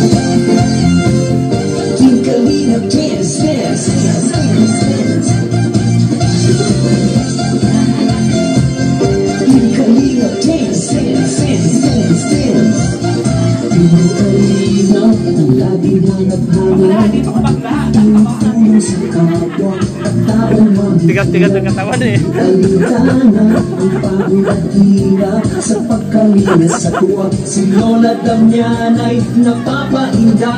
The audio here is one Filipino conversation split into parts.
Team Kalingap dance, dance, dance, dance. Team Kalingap dance, dance, dance, dance, dance. Team Kalingap ang laging hanap-hanap. Tumutulong sa kapwa at taong mahirap. Tigas-tigas ang katawan eh. Kalitanan ang pagod at hirap sa pagkalinis sa tuwa. Si Lola Damian ay napapainda.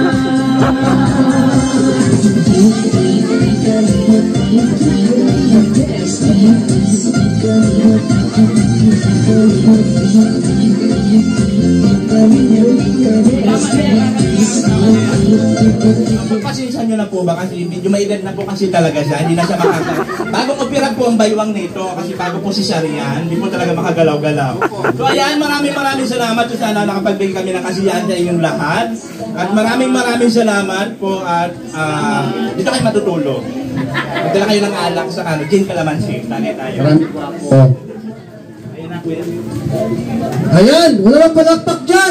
Pasensya nyo na po ba kasi medyo may edad na po kasi talaga siya, hindi na siya bagong opera po ang baywang nito kasi bago po si Sharian, hindi po talaga makagalaw-galaw. So ayan, maraming salamat. So sana nakapagbigay kami ng kasiyahan sa inyong lahat. At maraming salamat po at dito kayo matutulog. Magdala kayo ng alak sa gin kalamansi. Tali tayo. Oh. Ayan na kuya. Ayan, wala bang palakpak dyan?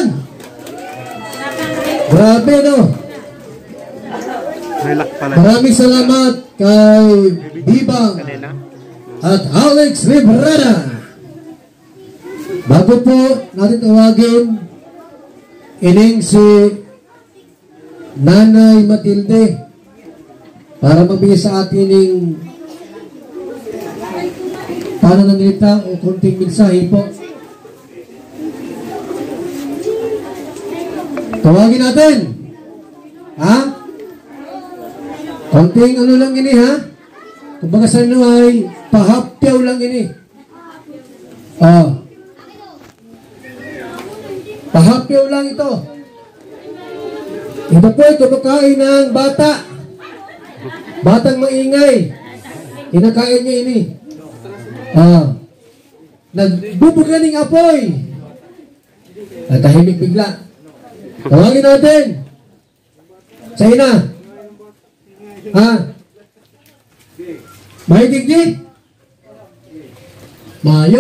Grabe, no? Relax pala. Maraming salamat kay Bibang Kanina. at Alex Librera. Bago po natin tawagin, ining si Nanay Matilde para mabigay sa atin ng pananalita o konting mensahe po. Tawagin natin. Ha? Konting ano lang ini ha? Kumbaga sa inyo ay pahapyaw lang ini. Pahapyaw lang ito. Ito po ay kumakain ng bata. Batang maingay. Kinakain niya ini. Nagbubuga ng apoy. Natahimik bigla. Tawagin natin. Sa ina. Ha? May digdi? Mayo.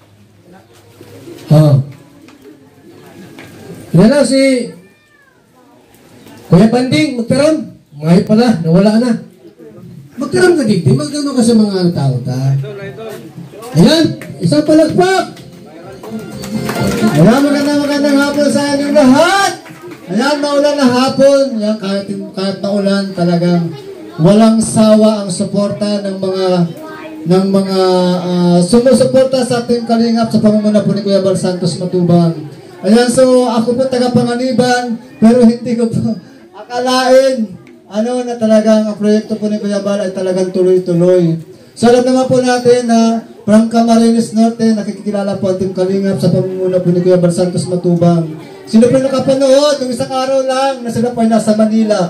Yan na si Kuya Banding, magtaram. Mayo pala, nawala na. Magtaram ka digdi, magkano ka sa mga tao ta? Ayan, isang palagpak. Ayan, magandang hapon sa inyong lahat. Ayan, maulan na hapon. Ayan, kahit maulan, talagang walang sawa ang suporta ng mga sumusuporta sa ating Kalingap sa pamumuno po ni Kuya Bal Santos Matubang. Ayan, so ako po taga-Panganiban, pero hindi ko po akalain na talagang ang proyekto po ni Kuya Bal ay talagang tuloy-tuloy. So alam naman po natin na from Camarines Norte, nakikilala po ating Kalingap sa pamumuno po ni Kuya Bal Santos Matubang. Sino po nakapanood yung isang araw lang na sila po ay nasa Manila?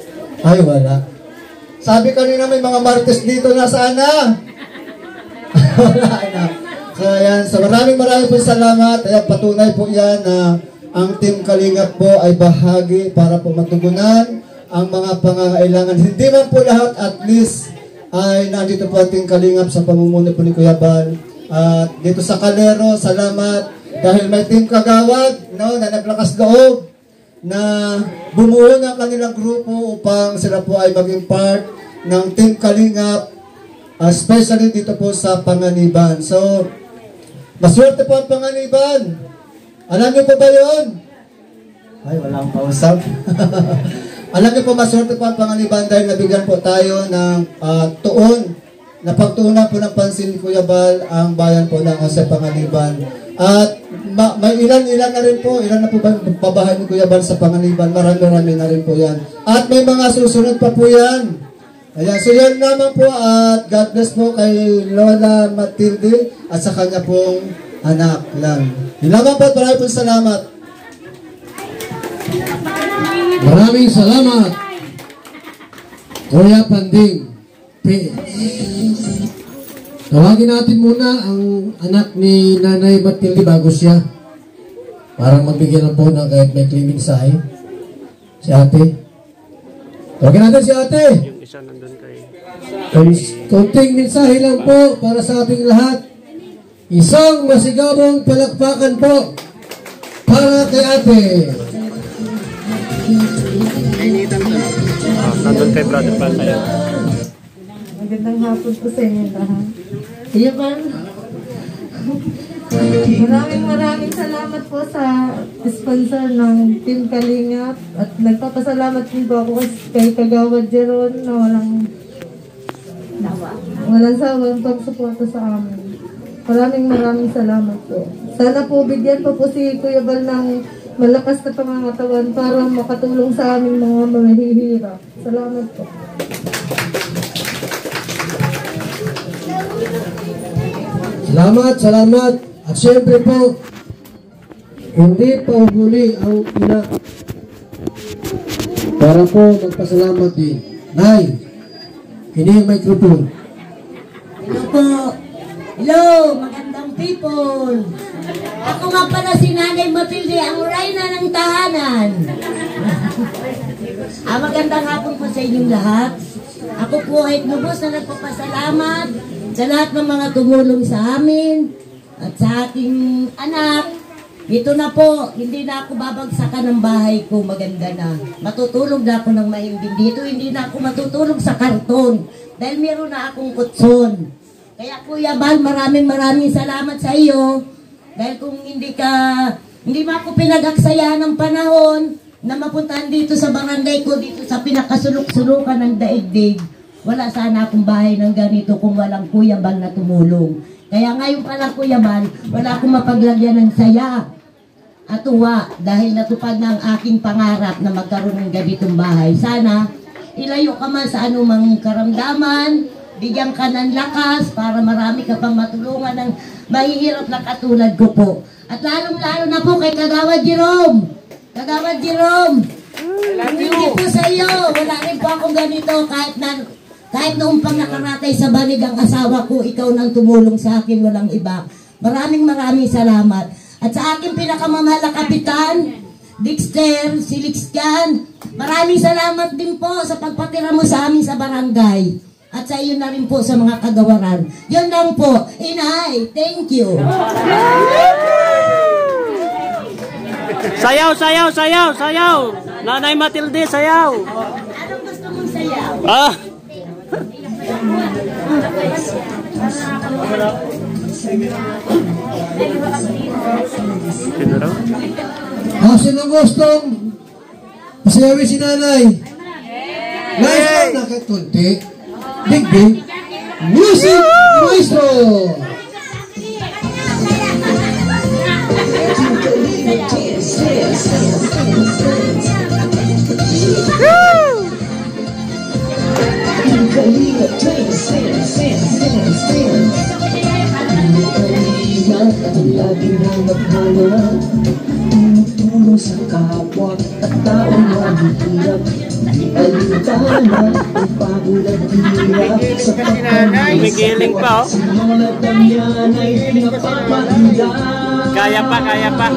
Ay, wala. Sabi kanina may mga Martes dito, nasaan na? Wala na. Kaya yan, so maraming po salamat. Kaya patunay po yan na ang Team Kalingap po ay bahagi para po matugunan ang mga pangangailangan. Hindi man po lahat, at least ay nandito po ang Team Kalingap sa pamumuno po ni Kuya Bal. At dito sa Calero, salamat dahil may Team Kagawad, no, na naglakas loob na bumuo ng kanilang grupo upang sila po ay maging part ng Team Kalingap, especially dito po sa Panganiban. So, maswerte po ang Panganiban. Alam niyo po ba yun? Ay, walang pausap. Alam niyo po, maswerte po ang Panganiban dahil nabigyan po tayo ng napagtuunan po ng pansin ni Kuya Bal ang bayan po ng Jose Panganiban. At may ilan na rin po, ilan na po ba babahay ni Kuya Bal sa Panganiban? Marami na rin po yan. At may mga susunod pa po yan. Ayan, so yan naman po, at God bless po kay Lola Matilde at sa kanya pong anak lang. Yun naman po, maraming po salamat. Maraming salamat, Kuya Panding PS. Tawagin natin muna ang anak ni Nanay Matilde bago siya. Parang magbigyan ng po na kahit may cleaning sahi. Si ate. Tawagin natin si ate. Yung isa nandun kay... Konting mensahe lang po para sa ating lahat. Isang masigabong palakpakan po para kay ate. Nandun kay Brother Pal tayo. Magandang hapon po sa inyo lahat. Iya ba? Maraming salamat po sa sponsor ng Team Kalingap at nagpapasalamat din po ako kay Kagawad Jeron na walang sawang pagsuporta sa amin. Maraming salamat po. Sana po bigyan pa po si Kuya Bal ng malakas na pangangatawan para makatulong sa aming mga mahihirap. Salamat po. Salamat. At syempre po, hindi pa huli ang ina para po magpasalamat din. Nay, ini yung microphone. Hello po. Hello, magandang people. Ako nga pala si Nanay Matilde, ang reyna ng tahanan. Magandang hapon po sa inyong lahat. Ako po ay lubos na nagpapasalamat sa lahat ng mga tumulong sa amin at sa ating anak. Ito na po, hindi na ako babagsakan ng bahay ko, maganda na. Matutulog na ako ng mahimbing dito, hindi na ako matutulog sa karton dahil meron na akong kutson. Kaya Kuya Bal, maraming salamat sa iyo. Dahil kung hindi mo ako pinag-aksayahan ng panahon na mapuntahan dito sa barangay ko, dito sa pinakasulok-sulukan ng daigdig, wala sana akong bahay ng ganito kung walang Kuya Bal na tumulong. Kaya ngayon pa lang Kuya Bal, wala akong mapaglagyan ng saya at tuwa dahil natupad na ang aking pangarap na magkaroon ng ganitong bahay. Sana ilayo ka man sa anumang karamdaman, bigyan ka ng lakas para marami ka pang matulungan ng mahihirap na katulad ko po. At lalong-lalo na po kay Kagawad Jerome. Kagawad Jerome, hindi po sa iyo, wala rin po akong ganito kahit noong pang nakaratay sa banig ang asawa ko, ikaw nang tumulong sa akin, walang iba. Maraming salamat. At sa aking pinakamamahal na kapitan, Dexter, si Lixcan, maraming salamat din po sa pagpatira mo sa amin sa barangay. At sa iyo na rin po sa mga kagawaran. Yun lang po. Inay, thank you. Sayaw! Nanay Matilde, sayaw! Anong gusto mong sayaw? Sino gustong pasayawin si nanay? Nice! Nakatunti. Big Music Maestro! Laging hanap-hanap tumulong sa kapwa at taong mahihirap. Di alintana ang pagod at hirap sa Umigiling pa, oh. Sinulat ang yan ay napapahila. Kaya pa, kaya pa.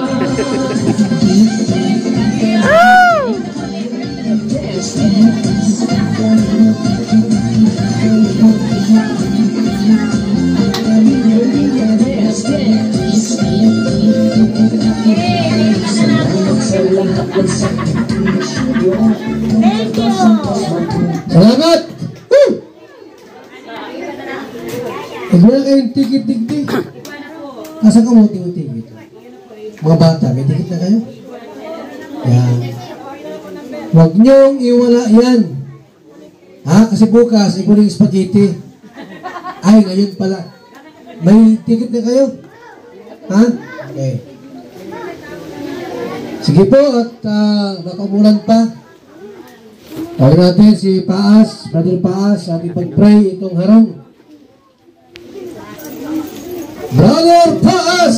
Thank you! Salamat! Woo! Huwag na kayong tikit-tikit. Nasa ka mo tikit-tikit? Mga bata, may tikit na kayo? Yan. Huwag niyong iwala yan. Ha? Kasi bukas, ikuling spaghetti. Ay, ngayon pala. May tikit na kayo? Ha? Okay. Sige po, at baka umulan pa. Tawag natin si Paas, Brother Paas, ating pag-pray itong harong. Brother Paas!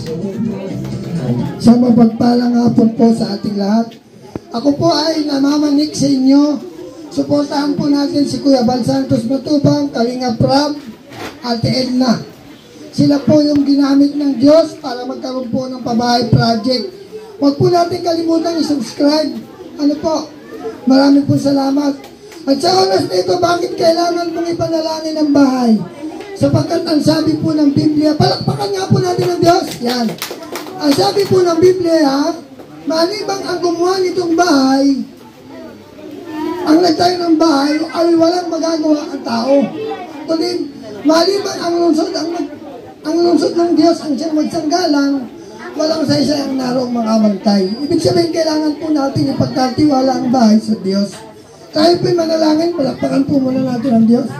Sa mapagpalang hapon po sa ating lahat. Ako po ay namamanik sa inyo. Suportahan po natin si Kuya Bal Santos Matubang, Kalinga Prab, Ate Edna. Sila po yung ginamit ng Diyos para magkaroon po ng pabahay project. Huwag po natin kalimutan i-subscribe. Ano po? Maraming po salamat. At sa oras na ito, bakit kailangan mong ipanalangin ang bahay? Sapagkat ang sabi po ng Biblia, palakpakan nga po natin ang Diyos. Yan. Ang sabi po ng Biblia, malibang ang gumawa nitong bahay, ang nagtayo ng bahay ay walang magagawa ang tao. Kundi, malibang ang lungsod ng Diyos ang siyang magsanggalang, walang saysay ang naroong makabantay. Ibig sabihin, kailangan po natin ipagkatiwala ang bahay sa Diyos. Tayo po'y manalangin, palakpakan po muna natin ang Diyos.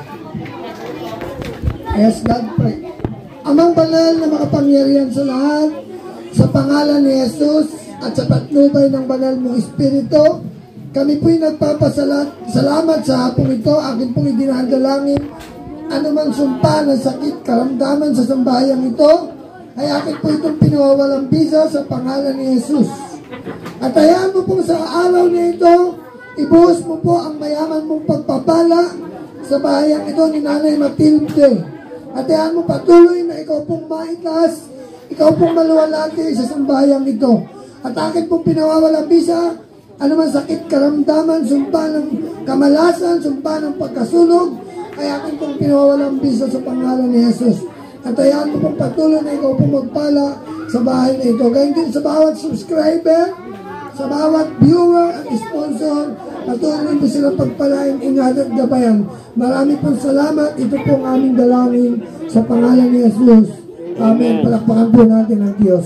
Yes, God, pray. Amang banal na makapangyarihan sa lahat, sa pangalan ni Jesus at sa patnubay ng banal mong Espiritu, kami po'y nagpapasalamat sa hapong ito, akin pong idinadalangin, anumang sumpa ng sakit, karamdaman sa sambayang ito, ay akin po itong pinawawalang bisa sa pangalan ni Jesus. At hayaan mo pong sa araw na ito, ibuhos mo po ang mayaman mong pagpapala sa bahayang ito ni Nanay Matilde. At hayaan mo patuloy na ikaw pong maitas, ikaw pong maluwalhati sa sambayang ito. At akin pong pinawawalang bisa, anuman sakit, karamdaman, sumpa ng kamalasan, sumpa ng pagkasunog, ay akin pong pinawawalang bisa sa pangalan ni Jesus. At hayaan mo pong patuloy na ikaw pong magpala sa bahay na ito. Gayun din sa bawat subscriber, sa bawat viewer at sponsor, patuloy po sila pagpalain, ingat at gabayan. Marami pong salamat. Ito pong aming dalangin sa pangalan ni Jesus. Amen. Palakpakan po natin ang Diyos.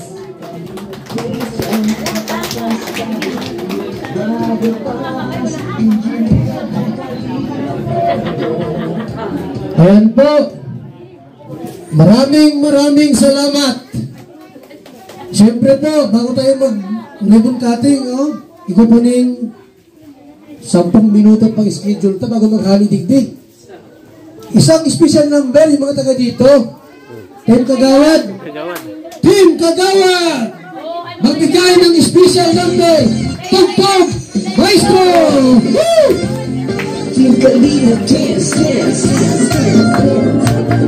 Ayan po. Maraming salamat. Siyempre po, bago tayo mag-ribbon cutting, ikaw po ning 10 minuto pang schedule ito bago mag-halidigdig. Isang special number, yung mga taga dito. Team Kagawad. Team Kagawad! Magbigay ng special number. Tugtog! Maestro! Woo! Team Kalinga, dance, dance, dance.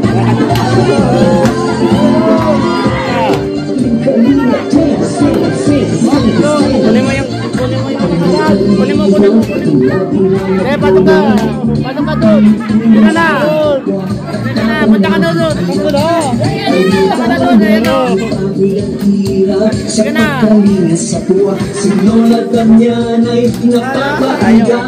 Kunin mo. Patok ka doon. Dito na. Punta ka na doon. Punta ka na doon. Sige na. Sinulat ang yan ay napapahiga.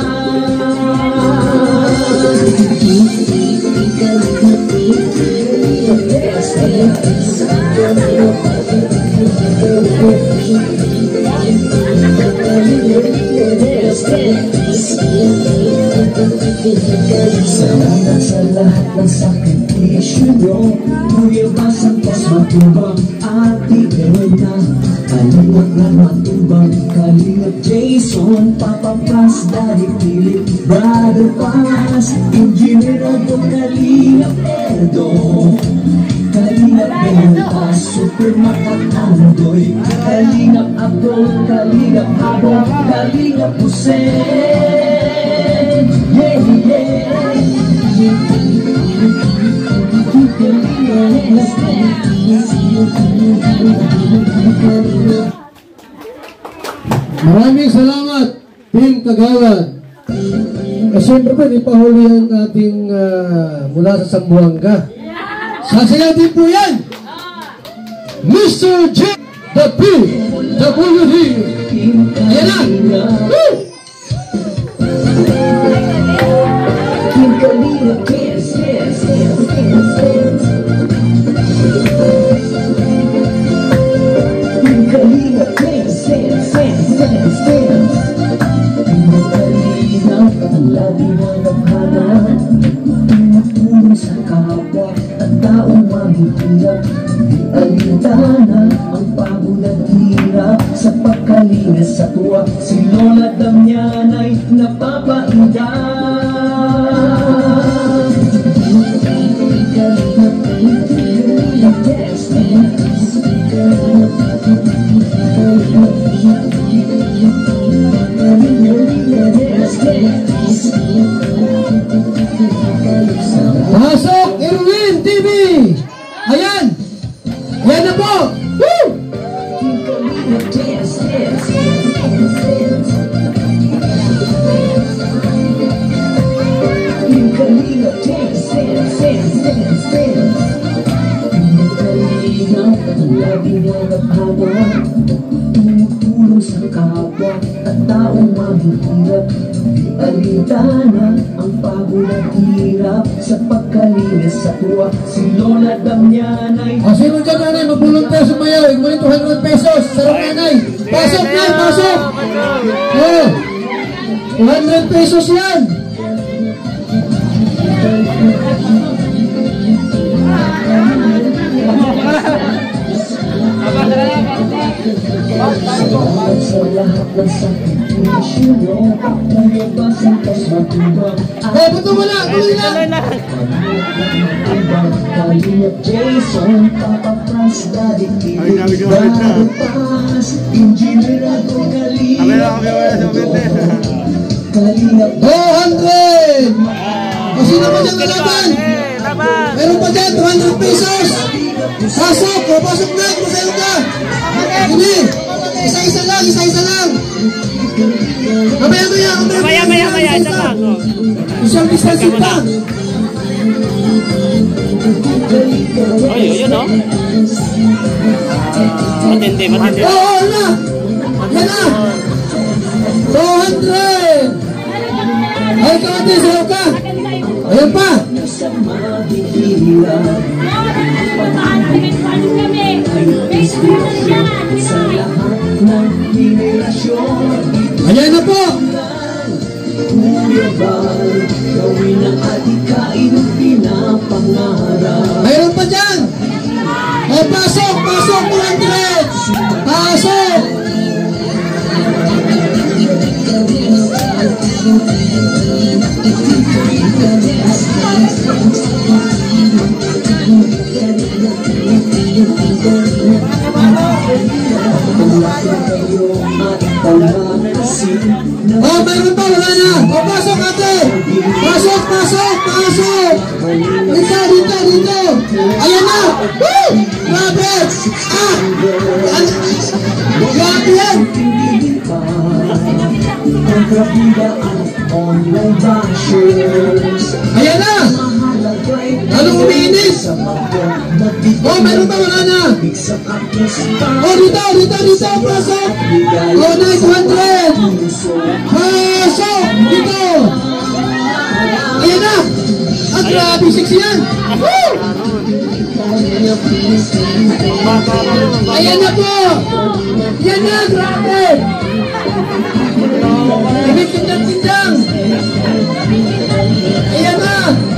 Salamat sa lahat ng sakripisyo nyo. Kuya Bal Santos Matubang, Ate Edna, Kalinga Prab Matubang, Kalinga Jason, Papa Pras, Daddy Philip, Brother Paz, Engineer Adong Kalinga Edo, Kalinga Pinunta super makatandoy. Kalingap Abdul, kalingap Abong, kalingap Hussein. Yeah, yeah. Maraming salamat, Team Kagawad. Siyempre po, ipahuli ang ating mula sa Zamboanga. Sasayaw din po yan! Mr. J. The PWD. Ayan na! Woo! Lagi na naghanap, tumutulong sa kapwa at taong mahihirap. Di alintana ang pagod at hirap sa pagkalinga sa tuwa. Si Lola Damian ay napapainda. Pasok, Erwin TV! Ayan! Ayan na po! Woo! Tumutulong sa kapwa at taong mahihirap. Di alintana ang pagod at hirap sa pagkalinga sa tuwa. Si Lola Damian ay Sino dyan nanay? Magbulunter sumayaw. Igunin 200 pesos. Sarap nanay. Pasok na! Pasok! Oh, 200 pesos yan! salamat sa lahat ng sakripisyo mo. Nalabasan ka's matubang. Oh, buto mo lang! Tuloy lang! Kalingap Jason, Papa Franz, Daddy Kili, Daddy Paz, Engineer ako Kalingap. Kalingap 200! O sino pa dyan nalaban? Meron pa dyan, 200 pesos! Pasok! O, pasok na! Kumasayo ka! Hindi! Isa-isa lang! Isa-isa lang! Mamaya-maya! Maya, isa lang. Isang distansing pa! Ay, yun o. Matindi. Oo, na! Yan na! 200! Ay, kawante, sayo ka! Ayan pa! Ayan na po! Mayroon pa dyan! O, pasok! Pasok! 200! Pasok! Oh, mayroon pa, wala na. Oh, pasok ate. Pasok, pasok, pasok. Dito. Ayan na. Woo! Grabe. Ah! Grabe yan. Ayan na. Anong umiinis? Oh, mayroon pa, wala na. Oh, dito, pasok. Oh, 900. Pasok, dito. Ayan na. Ang grabe, sexy yan. Woo! Ayan na po. Yan na, grabe. Ibig tindang. Ayan na.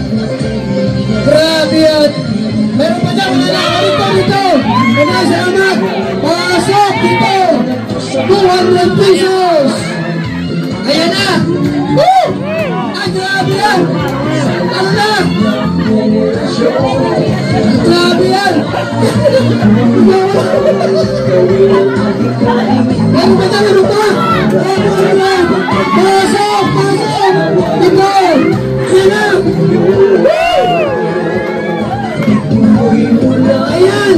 Grabe yan. Meron pa dyan, wala na. Dito. Salamat. Pasok dito. 200 pesos. Ayan na. Woo! Ang grabe yan. Ano na? Ang grabe yan. Meron pa tayo, meron pa! Pasok! Pasok! Ito! Sina! Ayan!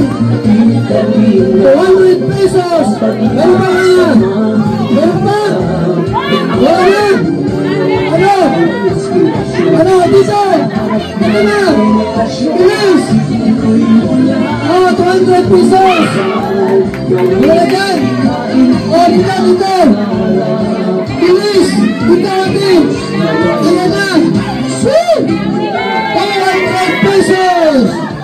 200 pesos! Meron pa kaya? Meron pa? Wala na! Ano? Ano? Dito! Dito na! Bilis! Oh, 200 pesos! Wala na dyan! Oh, dito, dito! Bilis! Dito natin! Ayan na! Woo! 200 pesos!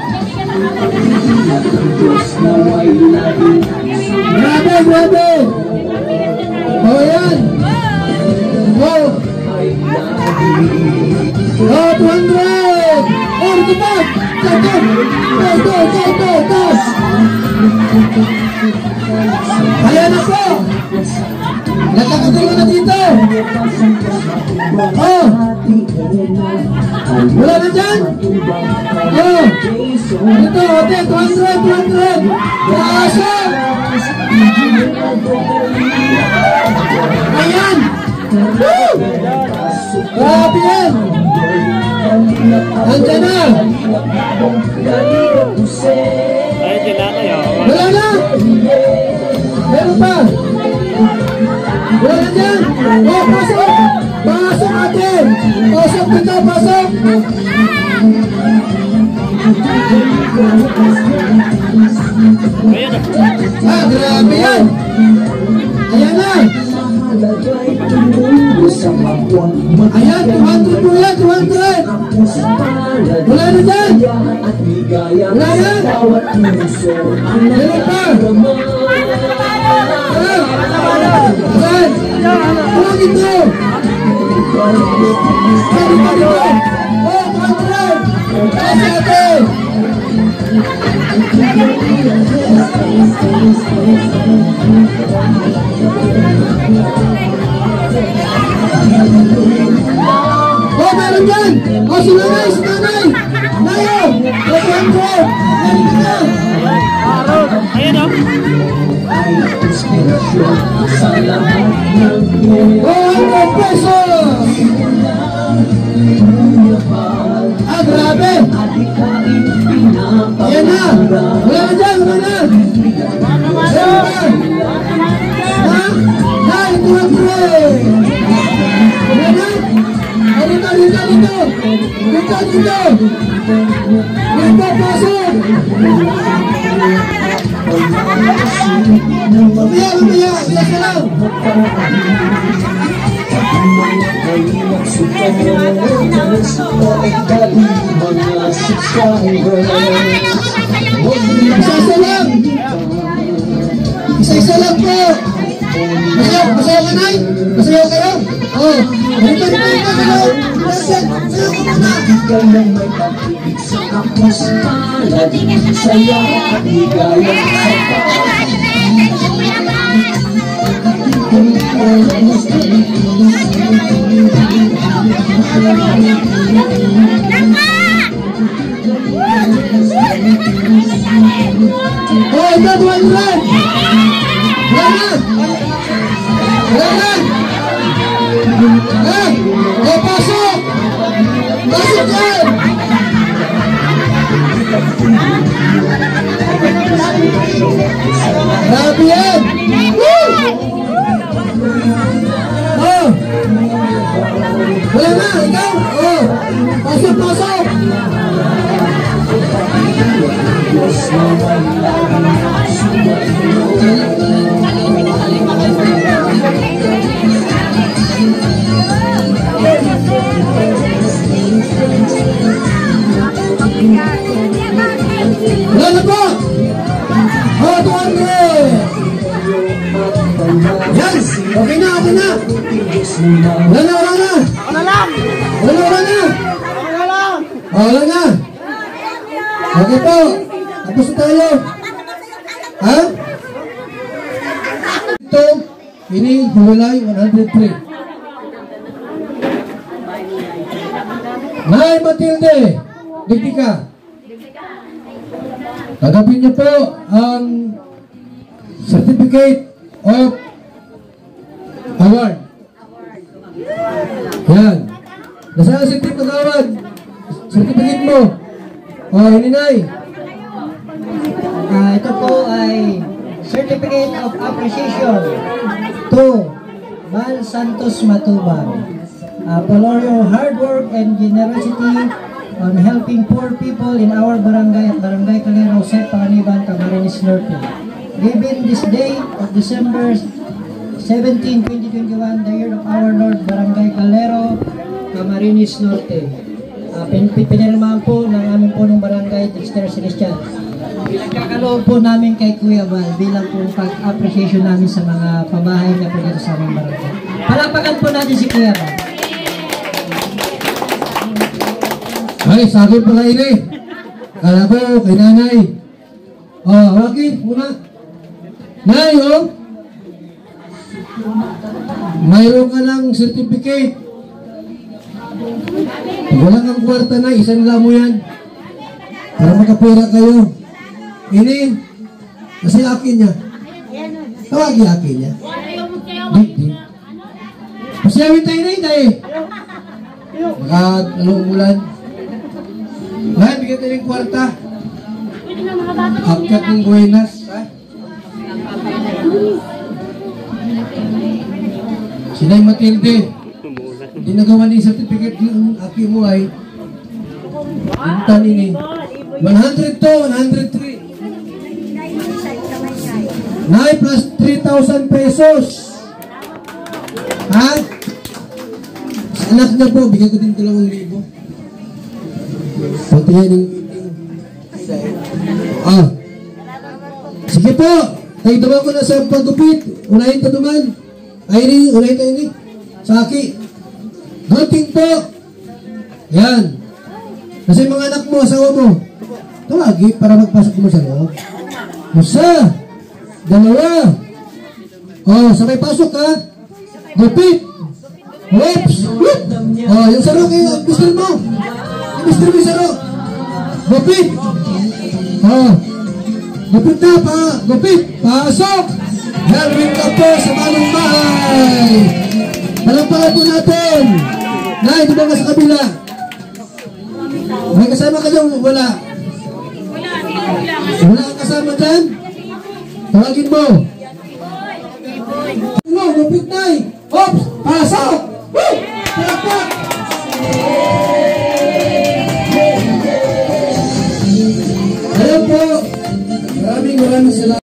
Grabe, grabe! Oh, yan! Oh! Oh, 200! Oh, dito pa! Ito! Ayan na po! Nagkakagulo na dito! Oh! Wala na dyan? Oh! Ito, ote, 200! Pasok! Ayan! Woo! Grabe yan! Nandiyan na! Ay, kailangan yun. Wala na! Meron pa! Wala na dyan! Oh, pasok! Pasok natin! Pasok dito, pasok! Ah, grabe yan! Ayan na! Ayan, 200 po yan, 200! Wala na dyan! Wala yan! Meron pa! Ayan! Wala dito! Meron pa dito! Oh, 200! Kasi natin! Oh, meron dyan! Oh, si nanay! Si nanay! Nayo! 200! Meron na! Ayan o. Oh, 100 pesos! Ah, grabe! Ayan na! Wala na dyan! Wala na! Meron pa! Ha? Nay, 200! Wala na? Dito! Dito, pasok! Mamaya! Bilas ka lang! Isa-isa lang po! Masayaw ka, Nay? Masayaw kayo? Oh! Dito! Sayaw ko muna! Oh, ito, 200! Wala na! Oh, pasok! Pasok yan! Grabe yan! Woo! Oh! Wala na! Ikaw! Oh! Pasok! Wala na po! Oh, 200! Yan! Okay na! Wala na! Wala na! Okay po! Tapos na tayo! Ha? Ito, ini hulay 103. Nay Matilde, digdi ka. Tagapin niyo po ang Certificate of Award. Yan. Nasaan ang certificate of award? Certificate mo. O, Ninay. Ito po ay Certificate of Appreciation to Val Santos Matubang for your hard work and generosity on helping poor people in our barangay at Barangay Calero, Set Panganiban, Camarines Norte. Given this day of December 17, 2021, the year of our Lord, Barangay Calero, Camarines Norte. Pinirmahan po ng aming punong barangay, Dexter Celestial. Pinagkakaloob po namin kay Kuya Val bilang po pag-appreciation namin sa mga pabahay na po dito sa aming barangay. Palapakan po natin si Kuya Val. Ay, sa akin pala ini. Kala ko, kay nanay. O, hawakin muna. Nay, o. Mayroon ka ng certificate. Wala kang kwarta na, isang lamo yan. Para makapira kayo. Ini, kasi akin niya. Tawagi akin niya. Di. Pasyawin tayo na yun tayo. Baka anong umulan. Lahat, bigyan tayo ng kwarta. Akat ng buenas. Sinay Matilde. Hindi nagawa ni certificate yung aki mo ay intan ini. 100 to, 103. 9 plus 3,000 pesos. Ha? Sa anak niya po, bigyan ko din 2,000. Pati yan yung meeting. Sige po. Nagdaman ko na sa pagupit. Unahin ka duman. Ay ini, unahin ka ini. Sa aki. Gunting po. Yan. Kasi mga anak mo, asawa mo. Tawagi para magpasok mo sa loob. Isa. Dalawa. Sabay pasok ha. Gupit. Oops. Yung saro kayo, mister mo. Mister mo yung saro. Gupit. Gupit na pa. Gupit. Pasok. Yan, wing ka po sa manong bahay. Palampakan po natin. Nay, di ba ka sa kabila? May kasama ka dyan? Wala. Wala kang kasama dyan? Tawagin mo. Gupit na eh. Oops! Pasok! Woo! Palakpak! Ayan po. Maraming salamat.